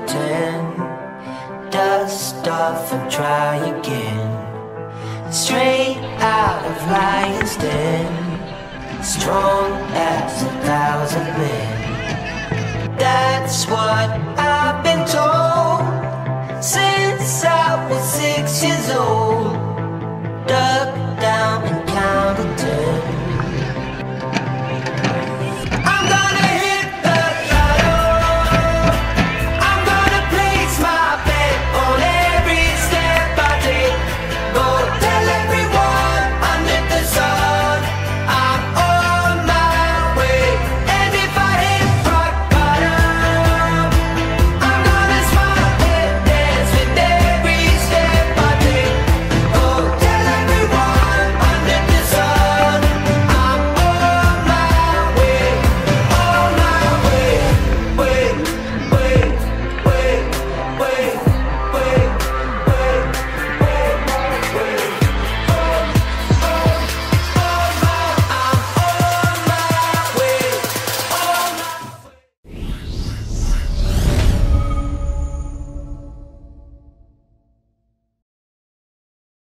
pretend. Dust off and try again. Straight out of lion's den, strong as 1,000 men. That's what I've been told.